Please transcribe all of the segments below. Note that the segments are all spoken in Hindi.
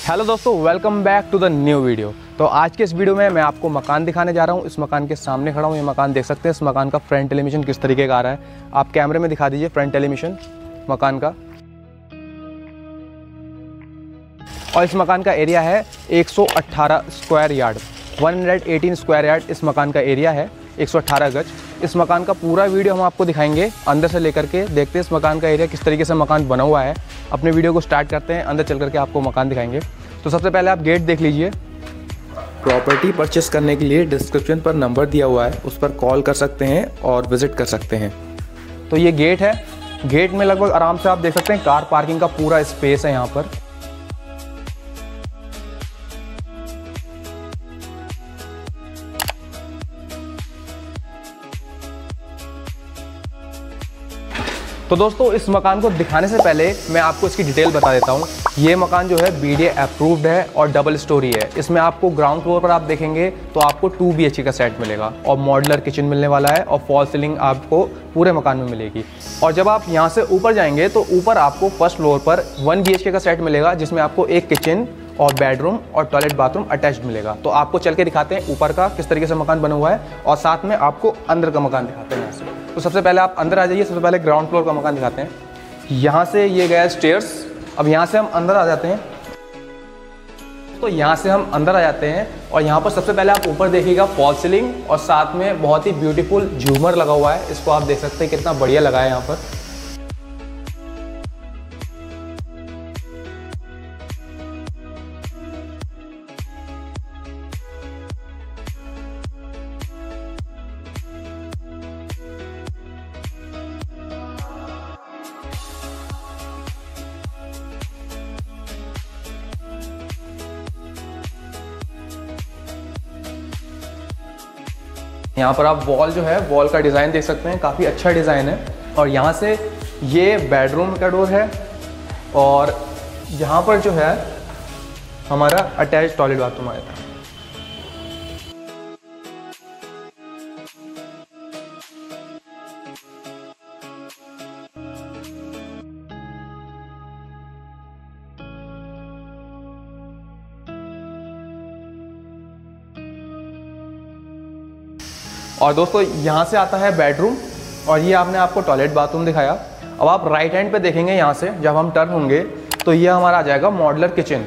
हेलो दोस्तों, welcome back to the new video. तो आज के इस वीडियो में मैं आपको मकान दिखाने जा रहा हूँ। इस मकान के सामने खड़ा हूँ। ये मकान देख सकते हैं। इस मकान का फ्रंट एलिवेशन किस तरीके का आ रहा है, आप कैमरे में दिखा दीजिए फ्रंट एलिवेशन मकान का। और इस मकान का एरिया है 118 स्क्वायर यार्ड, 118 स्क्वायर यार्ड इस मकान का एरिया है, 118 गज। इस मकान का पूरा वीडियो हम आपको दिखाएंगे अंदर से लेकर के। देखते हैं इस मकान का एरिया किस तरीके से मकान बना हुआ है। अपने वीडियो को स्टार्ट करते हैं, अंदर चल करके आपको मकान दिखाएंगे। तो सबसे पहले आप गेट देख लीजिए। प्रॉपर्टी परचेस करने के लिए डिस्क्रिप्शन पर नंबर दिया हुआ है, उस पर कॉल कर सकते हैं और विजिट कर सकते हैं। तो ये गेट है। गेट में लगभग आराम से आप देख सकते हैं कार पार्किंग का पूरा स्पेस है यहाँ पर। तो दोस्तों, इस मकान को दिखाने से पहले मैं आपको इसकी डिटेल बता देता हूँ। ये मकान जो है BDA अप्रूव्ड है और डबल स्टोरी है। इसमें आपको ग्राउंड फ्लोर पर आप देखेंगे तो आपको 2 BHK का सेट मिलेगा और मॉड्यूलर किचन मिलने वाला है और फॉल सीलिंग आपको पूरे मकान में मिलेगी। और जब आप यहाँ से ऊपर जाएंगे तो ऊपर आपको फर्स्ट फ्लोर पर 1 BHK का सेट मिलेगा, जिसमें आपको एक किचन और बेडरूम और टॉयलेट बाथरूम अटैच्ड मिलेगा। तो आपको चल के दिखाते हैं ऊपर का किस तरीके से मकान बना हुआ है और साथ में आपको अंदर का मकान दिखाते हैं यहाँ से। तो सबसे पहले आप अंदर आ जाइए। सबसे पहले ग्राउंड फ्लोर का मकान दिखाते हैं। यहाँ से ये गया स्टेयर्स। अब यहाँ से हम अंदर आ जाते हैं। तो यहाँ से हम अंदर आ जाते हैं और यहाँ पर सबसे पहले आप ऊपर देखिएगा फॉल सीलिंग और साथ में बहुत ही ब्यूटीफुल झूमर लगा हुआ है। इसको आप देख सकते हैं कितना बढ़िया लगा है यहाँ पर। यहाँ पर आप वॉल जो है, वॉल का डिज़ाइन देख सकते हैं, काफ़ी अच्छा डिज़ाइन है। और यहाँ से ये बेडरूम का डोर है और यहाँ पर जो है हमारा अटैच टॉयलेट बाथरूम आया था। और दोस्तों, यहाँ से आता है बेडरूम और ये आपने आपको टॉयलेट बाथरूम दिखाया। अब आप राइट हैंड पे देखेंगे, यहाँ से जब हम टर्न होंगे तो ये हमारा आ जाएगा मॉड्यूलर किचन।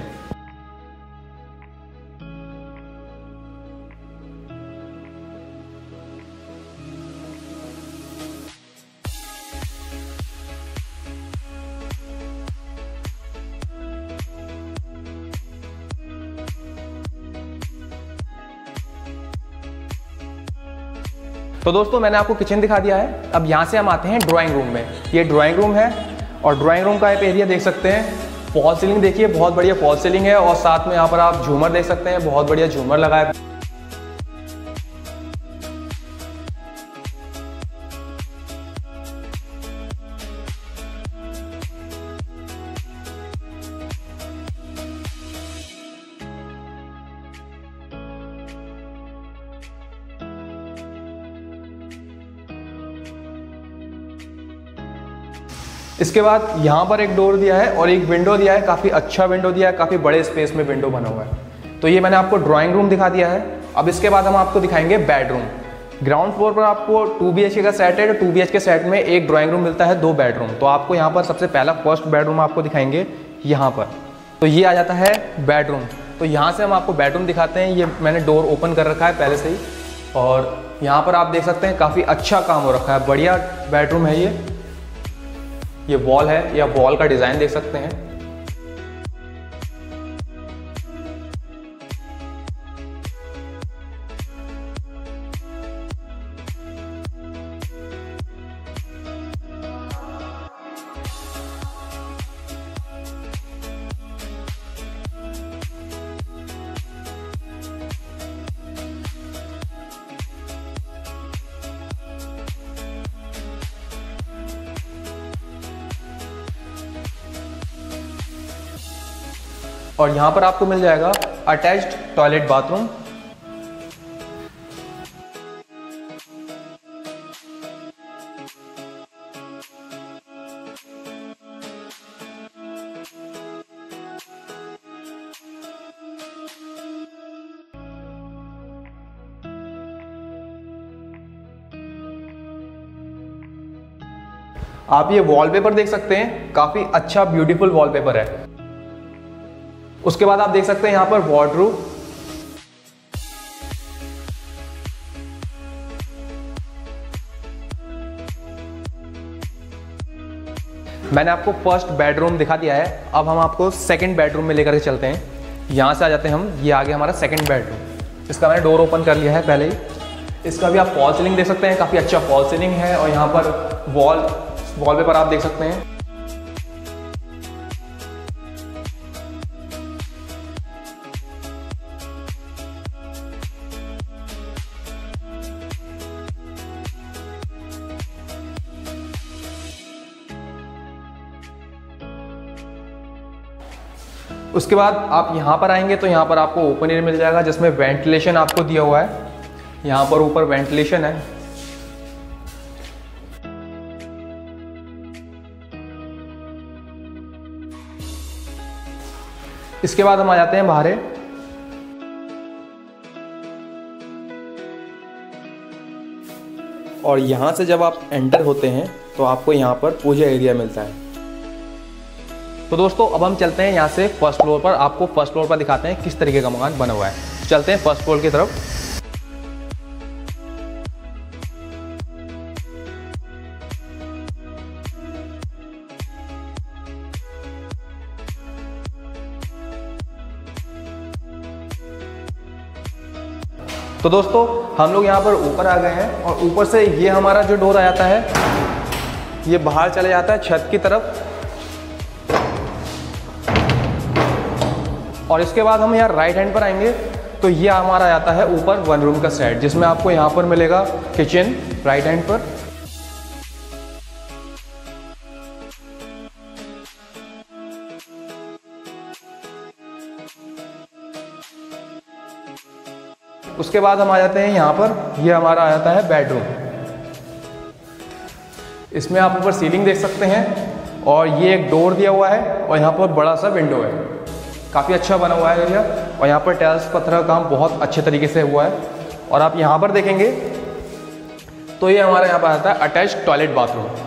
तो दोस्तों, मैंने आपको किचन दिखा दिया है। अब यहाँ से हम आते हैं ड्राइंग रूम में। ये ड्राइंग रूम है और ड्राइंग रूम का आप एरिया देख सकते हैं। फॉल सीलिंग देखिए, बहुत बढ़िया फॉल सीलिंग है और साथ में यहाँ पर आप झूमर देख सकते हैं, बहुत बढ़िया झूमर लगा है। इसके बाद यहाँ पर एक डोर दिया है और एक विंडो दिया है। काफ़ी अच्छा विंडो दिया है, काफ़ी बड़े स्पेस में विंडो बना हुआ है। तो ये मैंने आपको ड्राइंग रूम दिखा दिया है। अब इसके बाद हम आपको दिखाएंगे बेडरूम। ग्राउंड फ्लोर पर आपको 2 BHK का सेट है। 2 BHK सेट में एक ड्राइंग रूम मिलता है, 2 बेडरूम। तो आपको यहाँ पर सबसे पहला फर्स्ट बेडरूम आपको दिखाएंगे यहाँ पर। तो ये आ जाता है बेडरूम। तो यहाँ से हम आपको बेडरूम दिखाते हैं। ये मैंने डोर ओपन कर रखा है पहले से ही और यहाँ पर आप देख सकते हैं काफ़ी अच्छा काम हो रखा है, बढ़िया बेडरूम है ये वॉल है या वॉल का डिज़ाइन देख सकते हैं। और यहाँ पर आपको मिल जाएगा अटैच्ड टॉयलेट बाथरूम। आप ये वॉलपेपर देख सकते हैं, काफ़ी अच्छा ब्यूटीफुल वॉलपेपर है। उसके बाद आप देख सकते हैं यहाँ पर वार्डरोब। मैंने आपको फर्स्ट बेडरूम दिखा दिया है, अब हम आपको सेकंड बेडरूम में लेकर के चलते हैं। यहाँ से आ जाते हैं हम, ये आ गया हमारा सेकंड बेडरूम। इसका मैंने डोर ओपन कर लिया है पहले ही। इसका भी आप फॉल सीलिंग देख सकते हैं, काफ़ी अच्छा फॉल सीलिंग है। और यहाँ पर वॉलपेपर आप देख सकते हैं। उसके बाद आप यहाँ पर आएंगे तो यहाँ पर आपको ओपन एरिया मिल जाएगा, जिसमें वेंटिलेशन आपको दिया हुआ है। यहाँ पर ऊपर वेंटिलेशन है। इसके बाद हम आ जाते हैं बाहर। और यहाँ से जब आप एंटर होते हैं तो आपको यहाँ पर पूजा एरिया मिलता है। तो दोस्तों अब हम चलते हैं यहाँ से फर्स्ट फ्लोर पर। आपको फर्स्ट फ्लोर पर दिखाते हैं किस तरीके का मकान बना हुआ है। चलते हैं फर्स्ट फ्लोर की तरफ। तो दोस्तों हम लोग यहाँ पर ऊपर आ गए हैं और ऊपर से ये हमारा जो डोर आ जाता है, ये बाहर चले जाता है छत की तरफ। और इसके बाद हम यहाँ राइट हैंड पर आएंगे तो ये हमारा आता है ऊपर वन रूम का सेट, जिसमें आपको यहाँ पर मिलेगा किचन राइट हैंड पर। उसके बाद हम आ जाते हैं यहाँ पर, ये हमारा आ जाता है बेडरूम। इसमें आप ऊपर सीलिंग देख सकते हैं और ये एक डोर दिया हुआ है और यहाँ पर बड़ा सा विंडो है। काफ़ी अच्छा बना हुआ है एरिया। और यहाँ पर टाइल्स पत्थर का काम बहुत अच्छे तरीके से हुआ है। और आप यहाँ पर देखेंगे तो ये हमारा यहाँ पर आता है अटैच्ड टॉयलेट बाथरूम।